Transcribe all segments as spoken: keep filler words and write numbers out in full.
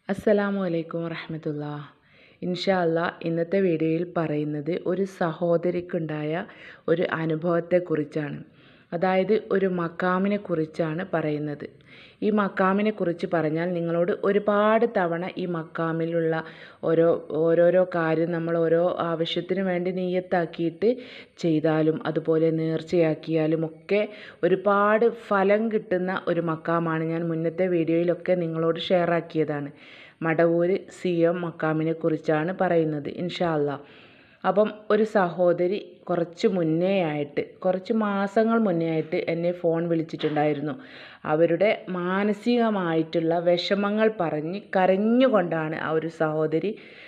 അസ്സലാമു അലൈക്കും വറഹ്മത്തുള്ളാ. ഇൻഷാ അല്ലാ ഇന്നത്തെ വീഡിയോയിൽ പറയുന്നത് ഒരു സഹോദരിക്കുണ്ടായ ഒരു അനുഭവത്തെക്കുറിച്ചാണ്. അതായത് ഒരു മക്കാമിനെ കുറിച്ചാണ് പറയുന്നത്. ഈ മക്കാമിനെ കുറിച്ച് പറഞ്ഞാൽ നിങ്ങളോട് ഒരുപാട് തവണ ഈ മക്കാമിലുള്ള ഓരോ ഓരോരോ കാര്യം നമ്മൾ ഓരോ ആവശ്യത്തിന് വേണ്ടി നിയ്യത്താക്കിയിട്ട് ചെയ്താലും അതുപോലെ നേർച്ചയാക്കിയാലും ഒക്കെ ഒരുപാട് ഫലം കിട്ടുന്ന ഒരു മക്കാമാണ്. ഞാൻ മുന്നത്തെ വീഡിയോയിലൊക്കെ നിങ്ങളോട് ഷെയർ ആക്കിയതാണ്. മടവൂര് സി എം മക്കാമിനെ കുറിച്ചാണ് പറയുന്നത് ഇൻഷാ അല്ലാ. അപ്പം ഒരു സഹോദരി കുറച്ച് മുന്നേ ആയിട്ട് കുറച്ച് മാസങ്ങൾ മുന്നേ ആയിട്ട് എന്നെ ഫോൺ വിളിച്ചിട്ടുണ്ടായിരുന്നു. അവരുടെ മാനസികമായിട്ടുള്ള വിഷമങ്ങൾ പറഞ്ഞ് കരഞ്ഞുകൊണ്ടാണ് ആ ഒരു സഹോദരി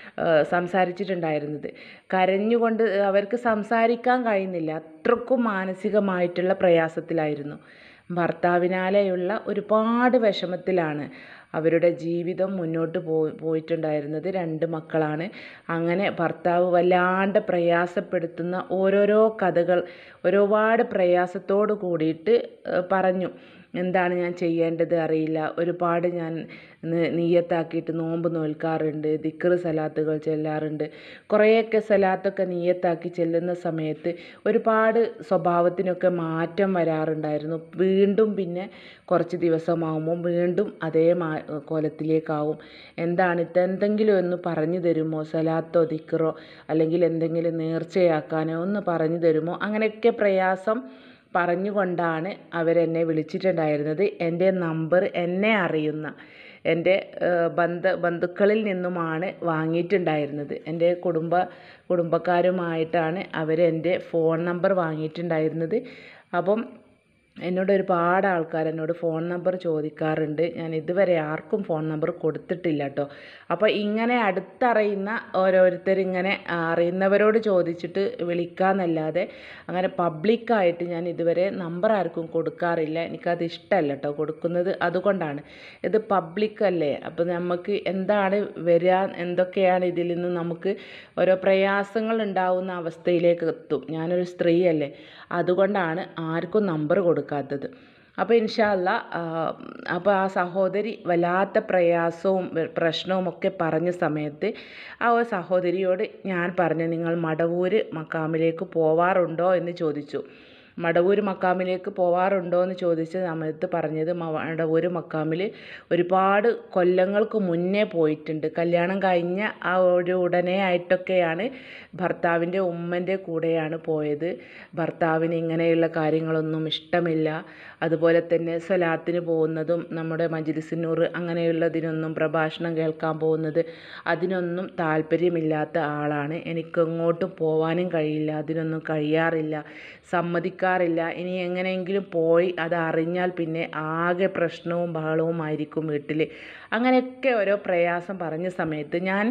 സംസാരിച്ചിട്ടുണ്ടായിരുന്നത്. കരഞ്ഞുകൊണ്ട് അവർക്ക് സംസാരിക്കാൻ കഴിയുന്നില്ല, അത്രക്കും മാനസികമായിട്ടുള്ള പ്രയാസത്തിലായിരുന്നു. ഭർത്താവിനാലെയുള്ള ഒരുപാട് വിഷമത്തിലാണ് അവരുടെ ജീവിതം മുന്നോട്ട് പോ പോയിട്ടുണ്ടായിരുന്നത്. രണ്ട് മക്കളാണ്. അങ്ങനെ ഭർത്താവ് വല്ലാണ്ട് പ്രയാസപ്പെടുത്തുന്ന ഓരോരോ കഥകൾ ഒരുപാട് പ്രയാസത്തോട് കൂടിയിട്ട് പറഞ്ഞു. എന്താണ് ഞാൻ ചെയ്യേണ്ടത് അറിയില്ല, ഒരുപാട് ഞാൻ നിയ്യത്താക്കിയിട്ട് നോമ്പ് നോൽക്കാറുണ്ട്, ദിക്ർ സലാത്തുകൾ ചെല്ലാറുണ്ട്. കുറേയൊക്കെ സലാത്തൊക്കെ നിയ്യത്താക്കി ചെല്ലുന്ന സമയത്ത് ഒരുപാട് സ്വഭാവത്തിനൊക്കെ മാറ്റം വരാറുണ്ടായിരുന്നു. വീണ്ടും പിന്നെ കുറച്ച് ദിവസമാകുമ്പോൾ വീണ്ടും അതേ മാ കോലത്തിലേക്കാവും. എന്താണ് ഇതെന്തെങ്കിലും ഒന്ന് പറഞ്ഞു തരുമോ, സലാത്തോ ദിക്റോ അല്ലെങ്കിൽ എന്തെങ്കിലും നേർച്ചയാക്കാനോ ഒന്ന് പറഞ്ഞു തരുമോ? അങ്ങനെയൊക്കെ പ്രയാസം പറഞ്ഞുകൊണ്ടാണ് അവരെന്നെ വിളിച്ചിട്ടുണ്ടായിരുന്നത്. എൻ്റെ നമ്പർ എന്നെ അറിയുന്ന എൻ്റെ ബന്ധ ബന്ധുക്കളിൽ നിന്നുമാണ് വാങ്ങിയിട്ടുണ്ടായിരുന്നത്. എൻ്റെ കുടുംബ കുടുംബക്കാരുമായിട്ടാണ് അവർ എൻ്റെ ഫോൺ നമ്പർ വാങ്ങിയിട്ടുണ്ടായിരുന്നത്. അപ്പം എന്നോട് ഒരുപാട് ആൾക്കാർ എന്നോട് ഫോൺ നമ്പർ ചോദിക്കാറുണ്ട്. ഞാൻ ഇതുവരെ ആർക്കും ഫോൺ നമ്പർ കൊടുത്തിട്ടില്ല കേട്ടോ. അപ്പോൾ ഇങ്ങനെ അടുത്തറിയുന്ന ഓരോരുത്തർ ഇങ്ങനെ അറിയുന്നവരോട് ചോദിച്ചിട്ട് വിളിക്കാമെന്നല്ലാതെ അങ്ങനെ പബ്ലിക്കായിട്ട് ഞാൻ ഇതുവരെ നമ്പർ ആർക്കും കൊടുക്കാറില്ല. എനിക്കത് ഇഷ്ടമല്ല കേട്ടോ കൊടുക്കുന്നത്. അതുകൊണ്ടാണ്. ഇത് പബ്ലിക്കല്ലേ, അപ്പോൾ നമുക്ക് എന്താണ് വരിക, എന്തൊക്കെയാണ് ഇതിൽ നിന്ന് നമുക്ക് ഓരോ പ്രയാസങ്ങൾ ഉണ്ടാവുന്ന അവസ്ഥയിലേക്ക് എത്തും. ഞാനൊരു സ്ത്രീയല്ലേ, അതുകൊണ്ടാണ് ആർക്കും നമ്പർ കൊടുക്കാത്തത്. അപ്പോൾ ഇൻഷാ അല്ലാ അപ്പോൾ ആ സഹോദരി വല്ലാത്ത പ്രയാസവും പ്രശ്നവും ഒക്കെ പറഞ്ഞ സമയത്ത് ആ ഒരു സഹോദരിയോട് ഞാൻ പറഞ്ഞു, നിങ്ങൾ മടവൂര് മക്കാമിലേക്ക് പോവാറുണ്ടോ എന്ന് ചോദിച്ചു. മടവൂർ മക്കാമിലേക്ക് പോവാറുണ്ടോ എന്ന് ചോദിച്ച സമയത്ത് പറഞ്ഞത് മടവൂർ മക്കാമിൽ ഒരുപാട് കൊല്ലങ്ങൾക്ക് മുന്നേ പോയിട്ടുണ്ട്. കല്യാണം കഴിഞ്ഞ ആ ഒരു ഉടനെ ആയിട്ടൊക്കെയാണ് ഭർത്താവിൻ്റെ ഉമ്മൻ്റെ കൂടെയാണ് പോയത്. ഭർത്താവിന് ഇങ്ങനെയുള്ള കാര്യങ്ങളൊന്നും ഇഷ്ടമില്ല. അതുപോലെ തന്നെ സ്വലാത്തിന് പോകുന്നതും നമ്മുടെ മജ്‌ലിസുന്നൂർ അങ്ങനെയുള്ളതിനൊന്നും പ്രഭാഷണം കേൾക്കാൻ പോകുന്നത് അതിനൊന്നും താല്പര്യമില്ലാത്ത ആളാണ്. എനിക്കെങ്ങോട്ടും പോവാനും കഴിയില്ല, അതിനൊന്നും കഴിയാറില്ല, സമ്മതിക്കാറില്ല. ഇനി എങ്ങനെയെങ്കിലും പോയി അത് അറിഞ്ഞാൽ പിന്നെ ആകെ പ്രശ്നവും ബഹളവും ആയിരിക്കും വീട്ടിൽ. അങ്ങനെയൊക്കെ ഓരോ പ്രയാസം പറഞ്ഞ സമയത്ത് ഞാൻ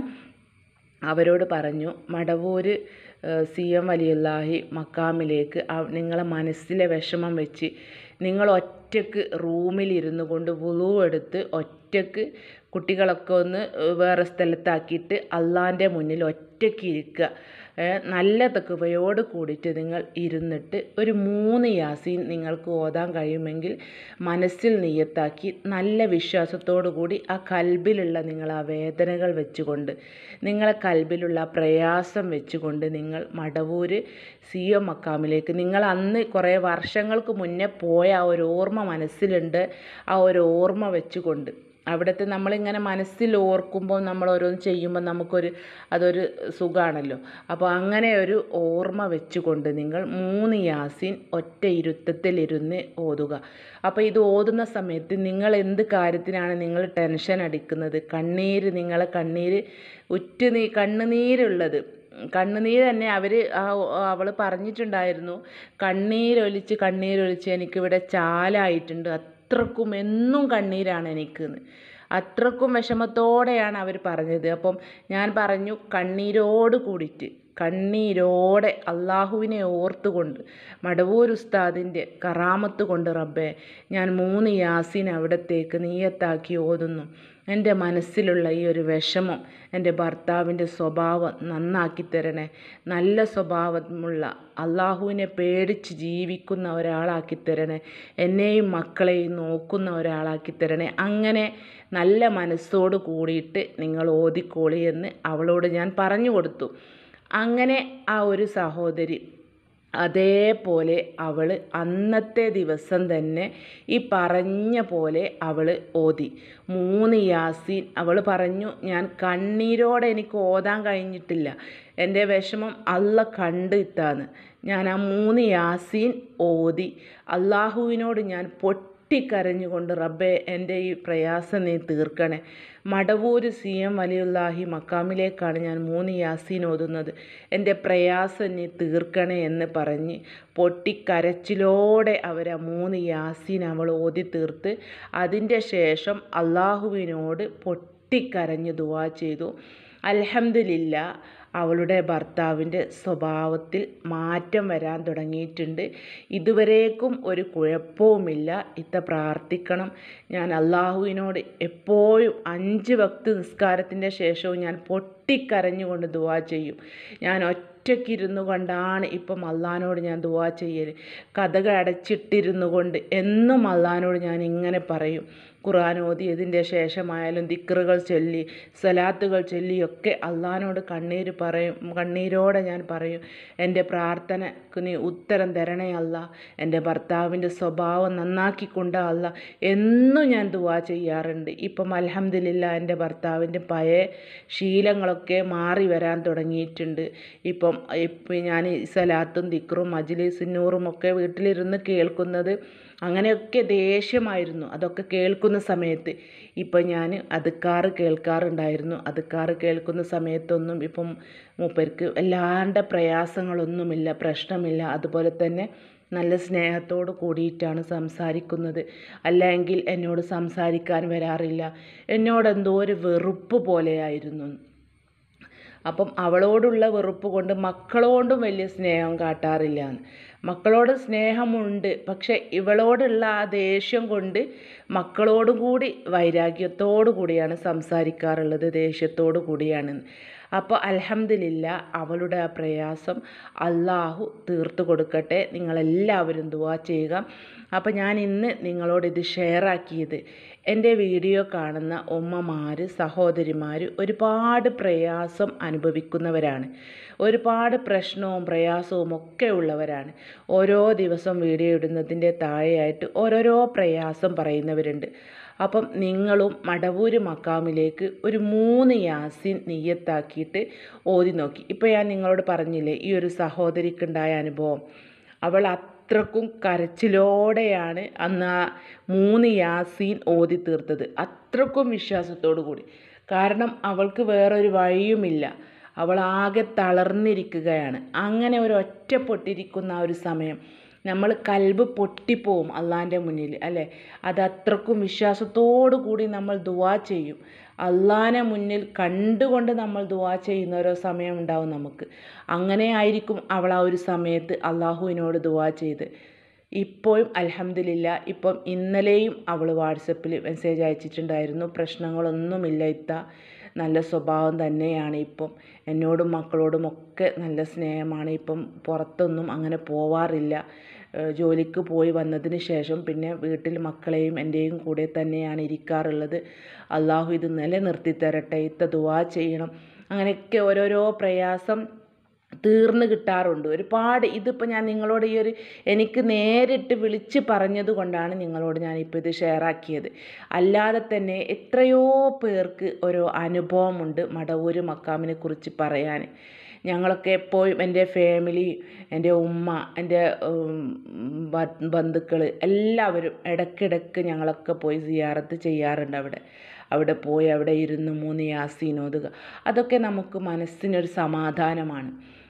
അവരോട് പറഞ്ഞു, മടവൂർ സി എം വലിയുല്ലാഹി മക്കാമിലേക്ക് നിങ്ങളെ മനസ്സിലെ വിഷമം വെച്ച് നിങ്ങൾ ഒറ്റയ്ക്ക് റൂമിലിരുന്നു കൊണ്ട് വുളൂ എടുത്ത് ഒറ്റയ്ക്ക് കുട്ടികളൊക്കെ ഒന്ന് വേറെ സ്ഥലത്താക്കിയിട്ട് അള്ളാൻ്റെ മുന്നിൽ ഒറ്റയ്ക്ക് ഇരിക്കുക. നല്ല തഖ്വയോട് കൂടിയിട്ട് നിങ്ങൾ ഇരുന്നിട്ട് ഒരു മൂന്ന് യാസീൻ നിങ്ങൾക്ക് ഓതാൻ കഴിയുമെങ്കിൽ മനസ്സിൽ നിയ്യത്താക്കി നല്ല വിശ്വാസത്തോടു കൂടി ആ കൽബിലുള്ള നിങ്ങൾ ആ വേദനകൾ വെച്ചുകൊണ്ട് നിങ്ങളെ കൽബിലുള്ള പ്രയാസം വെച്ചുകൊണ്ട് നിങ്ങൾ മടവൂര് സി എം മക്കാമിലേക്ക്, നിങ്ങൾ അന്ന് കുറേ വർഷങ്ങൾക്ക് മുന്നേ പോയ ആ ഒരു ഓർമ്മ മനസ്സിലുണ്ട്, ആ ഒരു ഓർമ്മ വെച്ചുകൊണ്ട് അവിടുത്തെ നമ്മളിങ്ങനെ മനസ്സിൽ ഓർക്കുമ്പോൾ നമ്മൾ ഓരോന്ന് ചെയ്യുമ്പോൾ നമുക്കൊരു അതൊരു സുഖമാണല്ലോ. അപ്പോൾ അങ്ങനെ ഒരു ഓർമ്മ വെച്ചുകൊണ്ട് നിങ്ങൾ മൂന്ന് യാസീൻ ഒറ്റ ഇരുത്തത്തിലിരുന്ന് ഓതുക. അപ്പോൾ ഇത് ഓതുന്ന സമയത്ത് നിങ്ങൾ എന്ത് കാര്യത്തിനാണ് നിങ്ങൾ ടെൻഷൻ അടിക്കുന്നത്, കണ്ണീര് നിങ്ങളെ കണ്ണീര് ഉറ്റ് നീ കണ്ണുനീരുള്ളത് കണ്ണുനീര് തന്നെ അവർ അവൾ പറഞ്ഞിട്ടുണ്ടായിരുന്നു. കണ്ണീരൊലിച്ച് കണ്ണീരൊലിച്ച് എനിക്കിവിടെ ചാലായിട്ടുണ്ട്, അത്രക്കും എന്നും കണ്ണീരാണ് എനിക്കെന്ന്. അത്രക്കും വിഷമത്തോടെയാണ് അവർ പറഞ്ഞത്. അപ്പം ഞാൻ പറഞ്ഞു, കണ്ണീരോട് കൂടിയിട്ട് കണ്ണീരോടെ അള്ളാഹുവിനെ ഓർത്തുകൊണ്ട് മടവൂർ ഉസ്താദിൻ്റെ കറാമത്ത് കൊണ്ട് റബ്ബേ ഞാൻ മൂന്ന് യാസീൻ അവിടത്തേക്ക് നിയ്യത്താക്കി ഓതുന്നു. എൻ്റെ മനസ്സിലുള്ള ഈ ഒരു വിഷമം എൻ്റെ ഭർത്താവിൻ്റെ സ്വഭാവം നന്നാക്കി തരണേ. നല്ല സ്വഭാവമുള്ള അള്ളാഹുവിനെ പേടിച്ച് ജീവിക്കുന്ന ഒരാളാക്കി തരണേ. എന്നെയും മക്കളെയും നോക്കുന്ന ഒരാളാക്കി തരണേ. അങ്ങനെ നല്ല മനസ്സോട് കൂടിയിട്ട് നിങ്ങൾ ഓതിക്കോളി എന്ന് അവളോട് ഞാൻ പറഞ്ഞു കൊടുത്തു. അങ്ങനെ ആ ഒരു സഹോദരി അതേപോലെ അവൾ അന്നത്തെ ദിവസം തന്നെ ഈ പറഞ്ഞ പോലെ അവൾ ഓതി മൂന്ന് യാസീൻ. അവൾ പറഞ്ഞു, ഞാൻ കണ്ണീരോടെ എനിക്ക് ഓതാൻ കഴിഞ്ഞിട്ടില്ല, എൻ്റെ വിഷമം അള്ള കണ്ട് ഇത്താന്ന്. ഞാൻ ആ മൂന്ന് യാസീൻ ഓതി അള്ളാഹുവിനോട് ഞാൻ പൊട്ടിക്കരഞ്ഞുകൊണ്ട്, റബ്ബേ എൻ്റെ ഈ പ്രയാസം നീ തീർക്കണേ. മടവൂർ സി എം വലിയുല്ലാഹി മക്കാമിലേക്കാണ് ഞാൻ മൂന്ന് യാസീൻ ഓതുന്നത്. എൻ്റെ പ്രയാസം നീ തീർക്കണേ എന്ന് പറഞ്ഞ് പൊട്ടിക്കരച്ചിലോടെ അവർ ആ മൂന്ന് യാസീൻ അവൾ ഓതി തീർത്ത് അതിൻ്റെ ശേഷം അള്ളാഹുവിനോട് പൊട്ടിക്കരഞ്ഞ് ദുആ ചെയ്തു. അൽഹംദുലില്ലാ, അവളുടെ ഭർത്താവിൻ്റെ സ്വഭാവത്തിൽ മാറ്റം വരാൻ തുടങ്ങിയിട്ടുണ്ട്. ഇതുവരേക്കും ഒരു കുഴപ്പവുമില്ല. ഇത്ത പ്രാർത്ഥിക്കണം. ഞാൻ അള്ളാഹുവിനോട് എപ്പോഴും അഞ്ച് വക്ത് നിസ്കാരത്തിൻ്റെ ശേഷവും ഞാൻ പൊട്ടിക്കരഞ്ഞുകൊണ്ട് ദുആ ചെയ്യും. ഞാൻ ഒറ്റയ്ക്കിരുന്നു കൊണ്ടാണ് ഇപ്പം അള്ളാഹിനോട് ഞാൻ ദുആ ചെയ്യൽ. കതക് അടച്ചിട്ടിരുന്നു കൊണ്ട് എന്നും അള്ളാഹിനോട് ഞാൻ ഇങ്ങനെ പറയും. ഖുർആൻ ഓതിയതിൻ്റെ ശേഷമായാലും ദിക്റുകൾ ചൊല്ലി സ്വലാത്തുകൾ ചൊല്ലിയൊക്കെ അള്ളാഹിനോട് കണ്ണീര് പറയും കണ്ണീരോടെ ഞാൻ പറയും, എൻ്റെ പ്രാർത്ഥനക്ക് നീ ഉത്തരം തരണേ അല്ലാ, എൻ്റെ ഭർത്താവിൻ്റെ സ്വഭാവം നന്നാക്കിക്കൊണ്ട് അല്ലാ എന്നും ഞാൻ ദുആ ചെയ്യാറുണ്ട്. ഇപ്പം അൽഹംദുലില്ലാ, എൻ്റെ ഭർത്താവിൻ്റെ പഴയ ശീലങ്ങളൊക്കെ മാറി വരാൻ തുടങ്ങിയിട്ടുണ്ട്. ഇപ്പം ഇപ്പം ഞാൻ സ്വലാത്തും ദിക്റും മജ്ലിസും നൂറും ഒക്കെ വീട്ടിലിരുന്ന് കേൾക്കുന്നത് അങ്ങനെയൊക്കെ ദേഷ്യമായിരുന്നു അതൊക്കെ കേൾക്കുന്ന സമയത്ത്. ഇപ്പം ഞാൻ അദ്കാർ കേൾക്കാറുണ്ടായിരുന്നു. അദ്കാർ കേൾക്കുന്ന സമയത്തൊന്നും ഇപ്പം മൂപ്പർക്ക് വല്ലാണ്ട് പ്രയാസങ്ങളൊന്നുമില്ല, പ്രശ്നമില്ല. അതുപോലെ തന്നെ നല്ല സ്നേഹത്തോട് കൂടിയിട്ടാണ് സംസാരിക്കുന്നത്. അല്ലെങ്കിൽ എന്നോട് സംസാരിക്കാൻ വരാറില്ല. എന്നോടെന്തോ ഒരു വെറുപ്പ് പോലെയായിരുന്നു. അപ്പം അവളോടുള്ള വെറുപ്പ് കൊണ്ട് മക്കളോടും വലിയ സ്നേഹം കാട്ടാറില്ല. മക്കളോട് സ്നേഹമുണ്ട്, പക്ഷെ ഇവളോടുള്ള ആ ദേഷ്യം കൊണ്ട് മക്കളോടും കൂടി വൈരാഗ്യത്തോടു കൂടിയാണ് സംസാരിക്കാറുള്ളത്, ദേഷ്യത്തോടു കൂടിയാണ്. അപ്പോൾ അൽഹംദുലില്ലാ, അവളുടെ ആ പ്രയാസം അള്ളാഹു തീർത്തു കൊടുക്കട്ടെ. നിങ്ങളെല്ലാവരും ദുആ ചെയ്യുക. അപ്പോൾ ഞാൻ ഇന്ന് നിങ്ങളോട് ഇത് ഷെയർ ആക്കിയത്, എൻ്റെ വീഡിയോ കാണുന്ന ഉമ്മമാർ സഹോദരിമാർ ഒരുപാട് പ്രയാസം അനുഭവിക്കുന്നവരാണ്. ഒരുപാട് പ്രശ്നവും പ്രയാസവും ഒക്കെ ഉള്ളവരാണ്. ഓരോ ദിവസം വീഡിയോ ഇടുന്നതിൻ്റെ താഴെയായിട്ട് ഓരോരോ പ്രയാസം പറയുന്നവരുണ്ട്. അപ്പം നിങ്ങളും മടവൂർ മക്കാമിലേക്ക് ഒരു മൂന്ന് യാസീൻ നിയ്യത്താക്കിയിട്ട് ഓതി നോക്കി. ഇപ്പോൾ ഞാൻ നിങ്ങളോട് പറഞ്ഞില്ലേ ഈ ഒരു സഹോദരിക്കുണ്ടായ അനുഭവം. അവൾ അത്രക്കും കരച്ചിലോടെയാണ് അന്ന് ആ മൂന്ന് യാസീൻ ഓതി തീർത്തത്, അത്രക്കും വിശ്വാസത്തോടു കൂടി. കാരണം അവൾക്ക് വേറൊരു വഴിയുമില്ല. അവൾ ആകെ തളർന്നിരിക്കുകയാണ്. അങ്ങനെ ഒരു ഒറ്റപ്പെട്ടിരിക്കുന്ന ആ ഒരു സമയം നമ്മൾ കൽബ് പൊട്ടിപ്പോവും അള്ളാൻ്റെ മുന്നിൽ, അല്ലേ? അത് അത്രക്കും വിശ്വാസത്തോടു കൂടി നമ്മൾ ദുആ ചെയ്യും. അള്ളാനെ മുന്നിൽ കണ്ടുകൊണ്ട് നമ്മൾ ദുആ ചെയ്യുന്ന ഓരോ സമയം ഉണ്ടാവും നമുക്ക്. അങ്ങനെ ആയിരിക്കും അവൾ ആ ഒരു സമയത്ത് അള്ളാഹുവിനോട് ദുആ ചെയ്ത്. ഇപ്പോഴും അൽഹംദുലില്ലാ, ഇപ്പം ഇന്നലെയും അവൾ വാട്സപ്പിൽ മെസ്സേജ് അയച്ചിട്ടുണ്ടായിരുന്നു, പ്രശ്നങ്ങളൊന്നുമില്ല ഇത്ത, നല്ല സ്വഭാവം തന്നെയാണ് ഇപ്പം, എന്നോടും മക്കളോടും ഒക്കെ നല്ല സ്നേഹമാണ്, ഇപ്പം പുറത്തൊന്നും അങ്ങനെ പോവാറില്ല, ജോലിക്ക് പോയി വന്നതിന് ശേഷം പിന്നെ വീട്ടിൽ മക്കളെയും എൻ്റെയും കൂടെ തന്നെയാണ് ഇരിക്കാറുള്ളത്, അള്ളാഹു ഇത് നിലനിർത്തി തരട്ടെ, ഇത്ത ദുആ ചെയ്യണം. അങ്ങനെയൊക്കെ ഓരോരോ പ്രയാസം തീർന്നു കിട്ടാറുണ്ട് ഒരുപാട്. ഇതിപ്പോൾ ഞാൻ നിങ്ങളോട് ഈ ഒരു എനിക്ക് നേരിട്ട് വിളിച്ച് പറഞ്ഞത് കൊണ്ടാണ് നിങ്ങളോട് ഞാനിപ്പോൾ ഇത് ഷെയർ ആക്കിയത്. അല്ലാതെ തന്നെ എത്രയോ പേർക്ക് ഓരോ അനുഭവമുണ്ട് മടവൂർ മക്കാമിനെ കുറിച്ച് പറയാൻ. ഞങ്ങളൊക്കെ എപ്പോഴും എൻ്റെ ഫാമിലി, എൻ്റെ ഉമ്മ, എൻ്റെ ബന്ധുക്കൾ എല്ലാവരും ഇടയ്ക്കിടയ്ക്ക് ഞങ്ങളൊക്കെ പോയി സിയാറത്ത് ചെയ്യാറുണ്ട്. അവിടെ അവിടെ പോയി അവിടെ ഇരുന്ന് മൂന്ന് യാസീൻ ഓതുക, അതൊക്കെ നമുക്ക് മനസ്സിനൊരു സമാധാനമാണ്.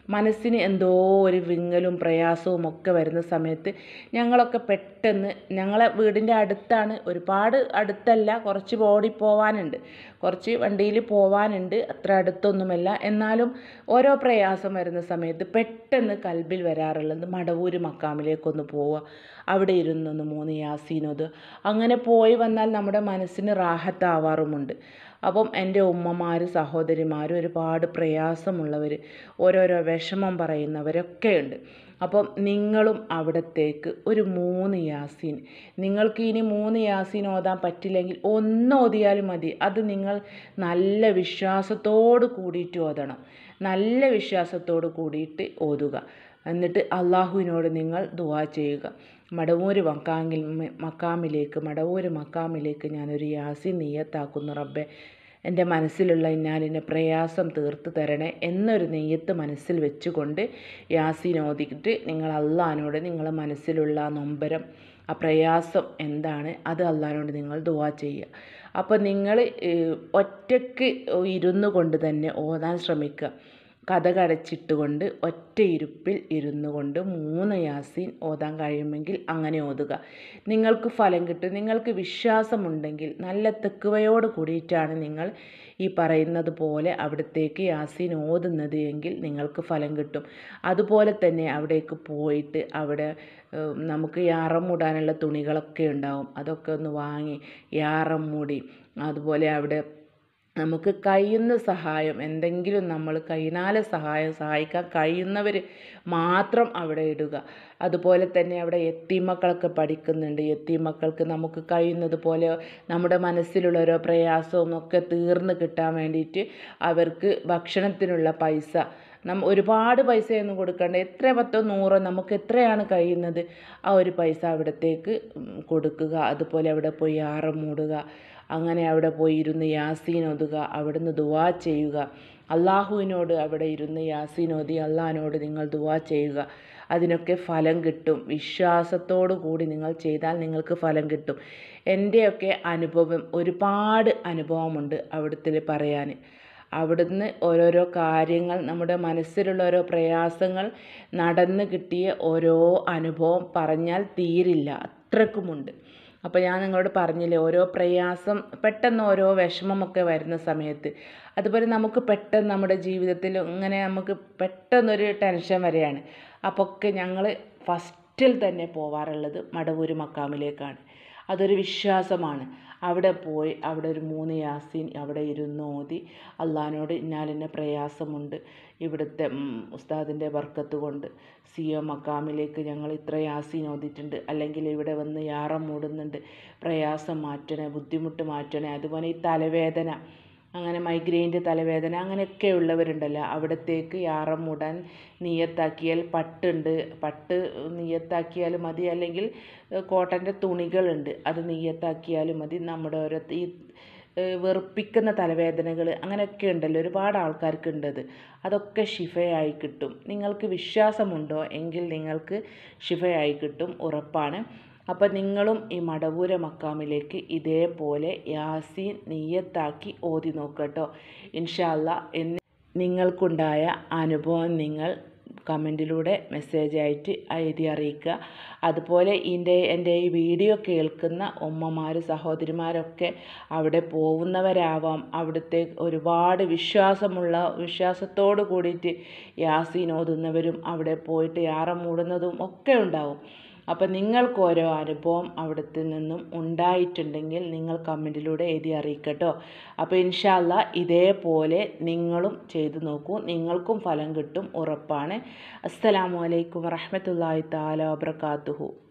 മനസ്സിന് എന്തോ ഒരു വിങ്ങലും പ്രയാസവും ഒക്കെ വരുന്ന സമയത്ത് ഞങ്ങളൊക്കെ പെട്ടെന്ന്, ഞങ്ങളെ വീടിൻ്റെ അടുത്താണ്, ഒരുപാട് അടുത്തല്ല, കുറച്ച് ഓടിപ്പോവാനുണ്ട്, കുറച്ച് വണ്ടിയിൽ പോവാനുണ്ട്, അത്ര അടുത്തൊന്നുമല്ല. എന്നാലും ഓരോ പ്രയാസം വരുന്ന സമയത്ത് പെട്ടെന്ന് കൽബിൽ വരാറുള്ളത് മടവൂർ മക്കാമിലേക്കൊന്ന് പോവുക, അവിടെ ഇരുന്നൊന്ന് മൂന്ന് യാസീനോത്. അങ്ങനെ പോയി വന്നാൽ നമ്മുടെ മനസ്സിന് റാഹത്താവാറുമുണ്ട്. അപ്പം എൻ്റെ ഉമ്മമാർ, സഹോദരിമാർ, ഒരുപാട് പ്രയാസമുള്ളവർ, ഓരോരോ വിഷമം പറയുന്നവരൊക്കെ ഉണ്ട്. അപ്പം നിങ്ങളും അവിടത്തേക്ക് ഒരു മൂന്ന് യാസീൻ, നിങ്ങൾക്ക് ഇനി മൂന്ന് യാസീൻ ഓതാൻ പറ്റില്ലെങ്കിൽ ഒന്ന് ഓതിയാലും മതി. അത് നിങ്ങൾ നല്ല വിശ്വാസത്തോട് കൂടിയിട്ട് ഓതണം, നല്ല വിശ്വാസത്തോട് കൂടിയിട്ട് ഓതുക. എന്നിട്ട് അള്ളാഹുവിനോട് നിങ്ങൾ ദുആ ചെയ്യുക. മടവൂർ മക്കാമിൽ മക്കാമിലേക്ക് മടവൂർ മക്കാമിലേക്ക് ഞാനൊരു യാസീൻ നിയ്യത്താക്കുന്നു റബ്ബേ, എൻ്റെ മനസ്സിലുള്ള ഇന്നാലിൻ്റെ പ്രയാസം തീർത്ത് തരണേ എന്നൊരു നെയ്യത്ത് മനസ്സിൽ വെച്ചുകൊണ്ട് യാസീൻ ഓതിയിട്ട് നിങ്ങൾ അള്ളാഹിനോട് നിങ്ങളെ മനസ്സിലുള്ള ആ നൊമ്പരം, ആ പ്രയാസം എന്താണ് അത് അള്ളാഹിനോട് നിങ്ങൾ ദുആ ചെയ്യുക. അപ്പോൾ നിങ്ങൾ ഒറ്റയ്ക്ക് ഇരുന്നു കൊണ്ട് തന്നെ ഓതാൻ ശ്രമിക്കുക. കതകടച്ചിട്ടുകൊണ്ട് ഒറ്റ ഇരുപ്പിൽ ഇരുന്നു കൊണ്ട് മൂന്ന് യാസീൻ ഓതാൻ കഴിയുമെങ്കിൽ അങ്ങനെ ഓതുക. നിങ്ങൾക്ക് ഫലം കിട്ടും. നിങ്ങൾക്ക് വിശ്വാസമുണ്ടെങ്കിൽ നല്ല തെക്കുവയോട് കൂടിയിട്ടാണ് നിങ്ങൾ ഈ പറയുന്നത് പോലെ അവിടത്തേക്ക് യാസീൻ ഓതുന്നത് എങ്കിൽ നിങ്ങൾക്ക് ഫലം കിട്ടും. അതുപോലെ തന്നെ അവിടേക്ക് പോയിട്ട് അവിടെ നമുക്ക് യാറം മൂടാനുള്ള തുണികളൊക്കെ ഉണ്ടാവും, അതൊക്കെ ഒന്ന് വാങ്ങി യാറം മൂടി, അതുപോലെ അവിടെ നമുക്ക് കഴിയുന്ന സഹായം എന്തെങ്കിലും നമ്മൾ കൈനാലെ സഹായം സഹായിക്കാൻ കഴിയുന്നവർ മാത്രം അവിടെ ഇടുക. അതുപോലെ തന്നെ അവിടെ യത്തീമക്കളൊക്കെ പഠിക്കുന്നുണ്ട്. യത്തീമക്കൾക്ക് നമുക്ക് കഴിയുന്നത് പോലെ നമ്മുടെ മനസ്സിലുള്ള ഓരോ പ്രയാസവും ഒക്കെ തീർന്ന് കിട്ടാൻ വേണ്ടിയിട്ട് അവർക്ക് ഭക്ഷണത്തിനുള്ള പൈസ നമ്മ ഒരുപാട് പൈസയൊന്നും കൊടുക്കേണ്ട, എത്ര പത്തോ നൂറോ നമുക്ക് എത്രയാണ് കഴിയുന്നത് ആ ഒരു പൈസ അവിടത്തേക്ക് കൊടുക്കുക. അതുപോലെ അവിടെ പോയി യാറം മൂടുക, അങ്ങനെ അവിടെ പോയി ഇരുന്ന് യാസീൻ ഓതുക, അവിടുന്ന് ദുആ ചെയ്യുക. അള്ളാഹുവിനോട് അവിടെ ഇരുന്ന് യാസീൻ ഓതി അള്ളാഹിനോട് നിങ്ങൾ ദുആ ചെയ്യുക. അതിനൊക്കെ ഫലം കിട്ടും. വിശ്വാസത്തോടു കൂടി നിങ്ങൾ ചെയ്താൽ നിങ്ങൾക്ക് ഫലം കിട്ടും. എൻ്റെയൊക്കെ അനുഭവം, ഒരുപാട് അനുഭവമുണ്ട് അവിടുത്തെ പറയാൻ. അവിടുന്ന് ഓരോരോ കാര്യങ്ങൾ, നമ്മുടെ മനസ്സിലുള്ള ഓരോ പ്രയാസങ്ങൾ നടന്ന് കിട്ടിയ ഓരോ അനുഭവം പറഞ്ഞാൽ തീരില്ല, അത്രക്കുമുണ്ട്. അപ്പോൾ ഞാൻ നിങ്ങളോട് പറഞ്ഞില്ലേ, ഓരോ പ്രയാസം, പെട്ടെന്ന് ഓരോ വിഷമമൊക്കെ വരുന്ന സമയത്ത്, അതുപോലെ നമുക്ക് പെട്ടെന്ന് നമ്മുടെ ജീവിതത്തിൽ ഇങ്ങനെ നമുക്ക് പെട്ടെന്നൊരു ടെൻഷൻ വരെയാണ്. അപ്പോൾ ഒക്കെ ഞങ്ങൾ ഫസ്റ്റിൽ തന്നെ പോവാറുള്ളത് മടവൂർ മക്കാമിലേക്കാണ്. അതൊരു വിശ്വാസമാണ്. അവിടെ പോയി അവിടെ ഒരു മൂന്ന് യാസീൻ അവിടെ ഇരുന്ന് ഓതി അള്ളാഹിനോട് ഇന്നാലിന്ന പ്രയാസമുണ്ട്, ഇവിടുത്തെ ഉസ്താദിൻ്റെ ബർക്കത്ത് കൊണ്ട് സി ഒ മക്കാമിലേക്ക് ഞങ്ങൾ ഇത്ര യാസീൻ ഓതിയിട്ടുണ്ട്, അല്ലെങ്കിൽ ഇവിടെ വന്ന് യാറം മൂടുന്നുണ്ട്, പ്രയാസം മാറ്റണേ, ബുദ്ധിമുട്ട് മാറ്റണേ, അതുപോലെ ഈ തലവേദന, അങ്ങനെ മൈഗ്രെയിൻ്റെ തലവേദന അങ്ങനെയൊക്കെ ഉള്ളവരുണ്ടല്ലോ, അവിടത്തേക്ക് യാറം മൂടാൻ നിയ്യത്താക്കിയാൽ പട്ടുണ്ട്, പട്ട് നിയ്യത്താക്കിയാലും മതി, അല്ലെങ്കിൽ കോട്ടൻ്റെ തുണികളുണ്ട് അത് നിയ്യത്താക്കിയാലും മതി. നമ്മുടെ ഓരോ ഈ വെറുപ്പിക്കുന്ന തലവേദനകൾ അങ്ങനെയൊക്കെ ഉണ്ടല്ലോ, ഒരുപാട് ആൾക്കാർക്ക് ഉണ്ടത്, അതൊക്കെ ഷിഫയായി കിട്ടും. നിങ്ങൾക്ക് വിശ്വാസമുണ്ടോ എങ്കിൽ നിങ്ങൾക്ക് ഷിഫയായി കിട്ടും, ഉറപ്പാണ്. അപ്പോൾ നിങ്ങളും ഈ മടവൂര മക്കാമിലേക്ക് ഇതേപോലെ യാസീൻ നിയ്യത്താക്കി ഓതി നോക്കട്ടോ. ഇൻഷാ അല്ലാ എന്ന് നിങ്ങൾക്കുണ്ടായ അനുഭവം നിങ്ങൾ കമൻറ്റിലൂടെ മെസ്സേജായിട്ട് എഴുതി അറിയിക്കുക. അതുപോലെ എൻ്റെ എൻ്റെ ഈ വീഡിയോ കേൾക്കുന്ന ഉമ്മമാർ, സഹോദരിമാരൊക്കെ അവിടെ പോകുന്നവരാവാം, അവിടുത്തെ ഒരുപാട് വിശ്വാസമുള്ള വിശ്വാസത്തോട് കൂടിയിട്ട് യാസീൻ ഓതുന്നവരും അവിടെ പോയിട്ട് യാറം മൂടുന്നതും ഒക്കെ ഉണ്ടാവും. അപ്പോൾ നിങ്ങൾക്ക് ഓരോ അനുഭവം അവിടുത്തെ നിന്നും ഉണ്ടായിട്ടുണ്ടെങ്കിൽ നിങ്ങൾ കമൻറ്റിലൂടെ എഴുതി അറിയിക്കട്ടോ. അപ്പോൾ ഇൻഷാ അല്ലാ ഇതേപോലെ നിങ്ങളും ചെയ്തു നോക്കൂ, നിങ്ങൾക്കും ഫലം കിട്ടും, ഉറപ്പാണ്. അസ്സലാമു അലൈക്കും വറഹ്മത്തുള്ളാഹി തആല വബറകാതുഹു.